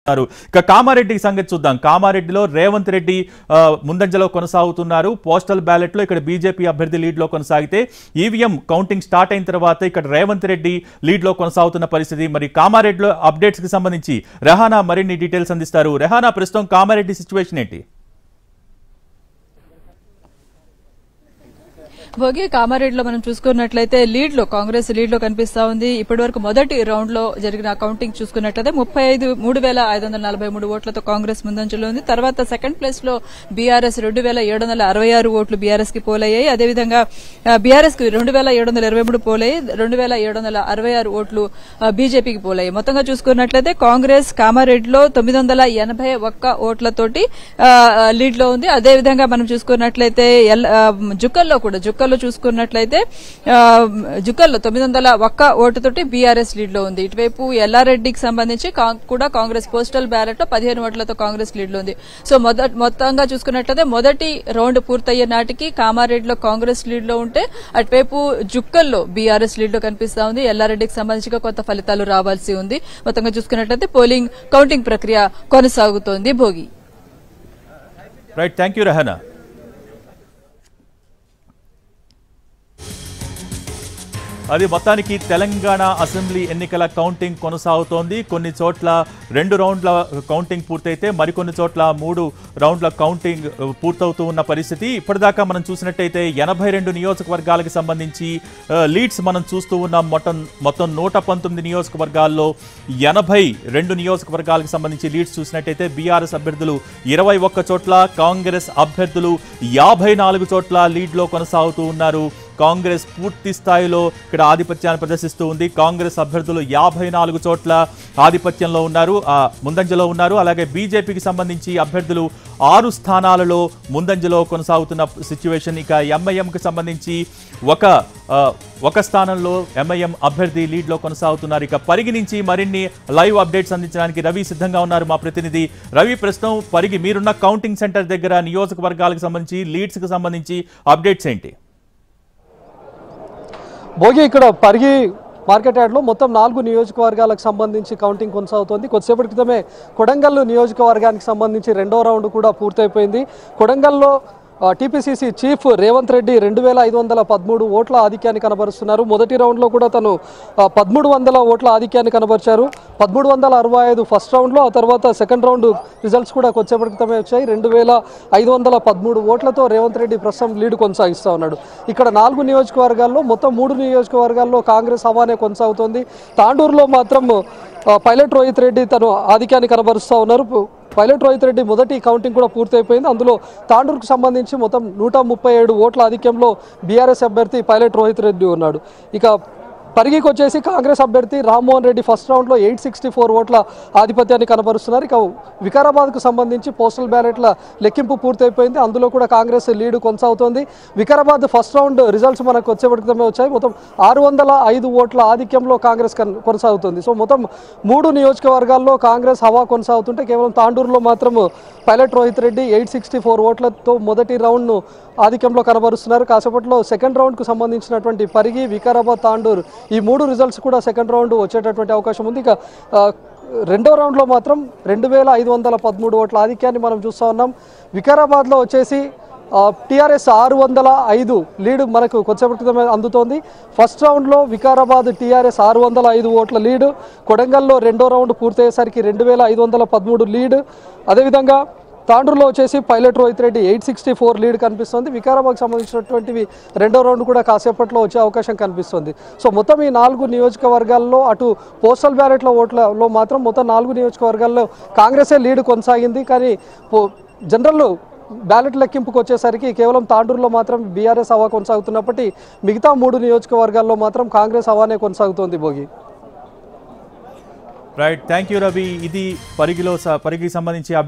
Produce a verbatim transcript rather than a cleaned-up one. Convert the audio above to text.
ఇక కామారెడ్డి సంగతి చూద్దాం. కామారెడ్డిలో రేవంత్ రెడ్డి ముందంజలో కొనసాగుతున్నారు. పోస్టల్ బ్యాలెట్ లో ఇక్కడ బీజేపీ అభ్యర్థి లీడ్ లో కొనసాగితే ఈవీఎం కౌంటింగ్ స్టార్ట్ అయిన తర్వాత ఇక్కడ రేవంత్ రెడ్డి లీడ్ లో కొనసాగుతున్న పరిస్థితి. మరి కామారెడ్డిలో అప్డేట్స్ కి సంబంధించి రెహానా మరిన్ని డీటెయిల్స్ అందిస్తారు. రెహానా, ప్రస్తుతం కామారెడ్డి సిచ్యువేషన్ ఏంటి? భోగి, కామారెడ్డిలో మనం చూసుకున్నట్లయితే లీడ్ లో కాంగ్రెస్ లీడ్ లో కనిపిస్తా ఉంది. ఇప్పటి వరకు మొదటి రౌండ్ లో జరిగిన కౌంటింగ్ చూసుకున్నట్లయితే ముప్పై ఐదు మూడు వేల ఐదు వందల నలభై మూడు ఓట్లతో కాంగ్రెస్ ముందంజలో ఉంది. తర్వాత సెకండ్ ప్లేస్ లో బీఆర్ఎస్ రెండు వేల ఏడు వందల అరవై ఆరు ఓట్లు బీఆర్ఎస్ కి పోలయ్యాయి. అదేవిధంగా బీఆర్ఎస్ కి రెండు వేల ఏడు వందల ఇరవై మూడు పోలయ్యాయి. రెండు వేల ఏడు వందల అరవై ఆరు ఓట్లు బీజేపీకి పోలయ్యాయి. మొత్తంగా చూసుకున్నట్లయితే కాంగ్రెస్ కామారెడ్డిలో తొమ్మిది వందల ఎనభై ఒక్క ఓట్లతోటి లీడ్ లో ఉంది. అదేవిధంగా మనం చూసుకున్నట్లయితే జుక్కల్లో కూడా జుక్కల్లో చూసుకున్నట్లయితే జుక్కల్లో తొమ్మిది వందల ఒక్క ఓటుతోటి బీఆర్ఎస్ లీడ్ లో ఉంది. ఇటువైపు ఎల్లారెడ్డికి సంబంధించి కూడా కాంగ్రెస్ పోస్టల్ బ్యాలెట్ లో పదిహేను ఓట్లతో కాంగ్రెస్ లీడ్ లో ఉంది. సో మొత్తంగా చూసుకున్నట్లయితే మొదటి రౌండ్ పూర్తయ్యే నాటికి కామారెడ్డిలో కాంగ్రెస్ లీడ్ లో ఉంటే అటువైపు జుక్కల్లో బీఆర్ఎస్ లీడ్ లో కనిపిస్తా ఉంది. ఎల్లారెడ్డికి సంబంధించి కొత్త ఫలితాలు రావాల్సి ఉంది. మొత్తంగా చూసుకున్నట్లయితే పోలింగ్ కౌంటింగ్ ప్రక్రియ కొనసాగుతోంది. Bhogi, right, thank you Rehana. అది మొత్తానికి తెలంగాణ అసెంబ్లీ ఎన్నికల కౌంటింగ్ కొనసాగుతోంది. కొన్ని చోట్ల రెండు రౌండ్ల కౌంటింగ్ పూర్తయితే మరికొన్ని చోట్ల మూడు రౌండ్ల కౌంటింగ్ పూర్తవుతూ ఉన్న పరిస్థితి. ఇప్పటిదాకా మనం చూసినట్టయితే ఎనభై రెండు నియోజకవర్గాలకు సంబంధించి లీడ్స్ మనం చూస్తూ ఉన్నాం. మొత్తం మొత్తం నూట పంతొమ్మిది నియోజకవర్గాల్లో ఎనభై రెండు నియోజకవర్గాలకు సంబంధించి లీడ్స్ చూసినట్టయితే బీఆర్ఎస్ అభ్యర్థులు ఇరవై ఒక్క చోట్ల, కాంగ్రెస్ అభ్యర్థులు యాభై నాలుగు చోట్ల లీడ్లో కొనసాగుతూ ఉన్నారు. కాంగ్రెస్ పూర్తి స్థాయిలో ఇక్కడ ఆధిపత్యాన్ని ప్రదర్శిస్తూ ఉంది. కాంగ్రెస్ అభ్యర్థులు యాభై నాలుగు చోట్ల ఆధిపత్యంలో ఉన్నారు, ముందంజలో ఉన్నారు. అలాగే బీజేపీకి సంబంధించి అభ్యర్థులు ఆరు స్థానాలలో ముందంజలో కొనసాగుతున్న సిచ్యువేషన్. ఇక ఎంఐఎంకి సంబంధించి ఒక ఒక స్థానంలో ఎంఐఎం అభ్యర్థి లీడ్లో కొనసాగుతున్నారు. ఇక పరిగి నుంచి మరిన్ని లైవ్ అప్డేట్స్ అందించడానికి రవి సిద్ధంగా ఉన్నారు, మా ప్రతినిధి రవి. ప్రస్తుతం పరిగి మీరున్న కౌంటింగ్ సెంటర్ దగ్గర నియోజకవర్గాలకు సంబంధించి లీడ్స్కి సంబంధించి అప్డేట్స్ ఏంటి? భోగి, ఇక్కడ పరిగి మార్కెట్ యార్డ్లో మొత్తం నాలుగు నియోజకవర్గాలకు సంబంధించి కౌంటింగ్ కొనసాగుతోంది. కొద్దిసేపటి క్రితమే కొడంగల్ నియోజకవర్గానికి సంబంధించి రెండో రౌండ్ కూడా పూర్తయిపోయింది. కొడంగల్లో టీపీసీసీ చీఫ్ రేవంత్ రెడ్డి రెండు వేల ఐదు వందల పదమూడు ఓట్ల ఆధిక్యాన్ని కనబరుస్తున్నారు. మొదటి రౌండ్లో కూడా తను పదమూడు వందల ఓట్ల ఆధిక్యాన్ని కనబరిచారు. పదమూడు వందల అరవై ఐదు ఫస్ట్ రౌండ్లో, ఆ తర్వాత సెకండ్ రౌండ్ రిజల్ట్స్ కూడా కొద్దిసేపటి క్రితమే వచ్చాయి. రెండు వేల ఐదు వందల పదమూడు ఓట్లతో రేవంత్ రెడ్డి ప్రస్తుతం లీడ్ కొనసాగిస్తూ ఉన్నాడు. ఇక్కడ నాలుగు నియోజకవర్గాల్లో మొత్తం మూడు నియోజకవర్గాల్లో కాంగ్రెస్ హవానే కొనసాగుతోంది. తాండూరులో మాత్రం పైలట్ రోహిత్ రెడ్డి తను ఆధిక్యాన్ని కనబరుస్తూ ఉన్నారు. పైలట్ రోహిత్ రెడ్డి మొదటి కౌంటింగ్ కూడా పూర్తయిపోయింది. అందులో తాండూరుకు సంబంధించి మొత్తం నూట ముప్పై ఏడు ఓట్ల ఆధిక్యంలో బీఆర్ఎస్ అభ్యర్థి పైలట్ రోహిత్ రెడ్డి ఉన్నాడు. ఇక పరిగికి వచ్చేసి కాంగ్రెస్ అభ్యర్థి రామ్మోహన్ రెడ్డి ఫస్ట్ రౌండ్లో ఎయిట్ సిక్స్టీ ఫోర్ ఓట్ల ఆధిపత్యాన్ని కనబరుస్తున్నారు. ఇక వికారాబాద్కు సంబంధించి పోస్టల్ బ్యాలెట్ల లెక్కింపు పూర్తయిపోయింది. అందులో కూడా కాంగ్రెస్ లీడ్ కొనసాగుతోంది. వికారాబాద్ ఫస్ట్ రౌండ్ రిజల్ట్స్ మనకు వచ్చేప్పటికి క్రితమే వచ్చాయి. మొత్తం ఆరు వందల ఐదు ఓట్ల ఆధిక్యంలో కాంగ్రెస్ కొనసాగుతుంది. సో మొత్తం మూడు నియోజకవర్గాల్లో కాంగ్రెస్ హవా కొనసాగుతుంటే కేవలం తాండూరులో మాత్రం pilot Rohith Reddy eight sixty four ఓట్లతో మొదటి రౌండ్ను ఆధిక్యంలో కనబరుస్తున్నారు. కాసేపట్లో సెకండ్ రౌండ్కు సంబంధించినటువంటి పరిగి, వికారాబాద్, తాండూరు ఈ మూడు రిజల్ట్స్ కూడా సెకండ్ రౌండ్ వచ్చేటటువంటి అవకాశం ఉంది. ఇక రెండో రౌండ్లో మాత్రం రెండు వేల ఐదు వందల పదమూడు ఓట్ల ఆధిక్యాన్ని మనం చూస్తూ ఉన్నాం. వికారాబాద్లో వచ్చేసి టీఆర్ఎస్ ఆరు వందల ఐదు లీడ్ మనకు కొద్దిసేపటి క్రితమే అందుతోంది. ఫస్ట్ రౌండ్లో వికారాబాద్ టీఆర్ఎస్ ఆరు వందల ఐదు ఓట్ల లీడ్. కొడంగల్లో రెండో రౌండ్ పూర్తయ్యేసరికి రెండు వేల ఐదు వందల పదమూడు లీడ్. అదేవిధంగా తాండూరులో వచ్చేసి pilot Rohith Reddy eight sixty four lead కనిపిస్తుంది. వికారాబాద్కి సంబంధించినటువంటివి రెండో రౌండ్ కూడా కాసేపట్లో వచ్చే అవకాశం కనిపిస్తుంది. సో మొత్తం ఈ నాలుగు నియోజకవర్గాల్లో అటు పోస్టల్ బ్యాలెట్ల ఓట్లలో మాత్రం మొత్తం నాలుగు నియోజకవర్గాల్లో కాంగ్రెసే లీడ్ కొనసాగింది. కానీ జనరల్ బ్యాలెట్ లెక్కింపుకు వచ్చేసరికి కేవలం తాండూరులో మాత్రం బీఆర్ఎస్ హవా కొనసాగుతున్నప్పటికీ మిగతా మూడు నియోజకవర్గాల్లో మాత్రం కాంగ్రెస్ హవానే కొనసాగుతోంది. Bhogi, right, thank you Ravi. ఇది పరిగిలో పరిగికి సంబంధించి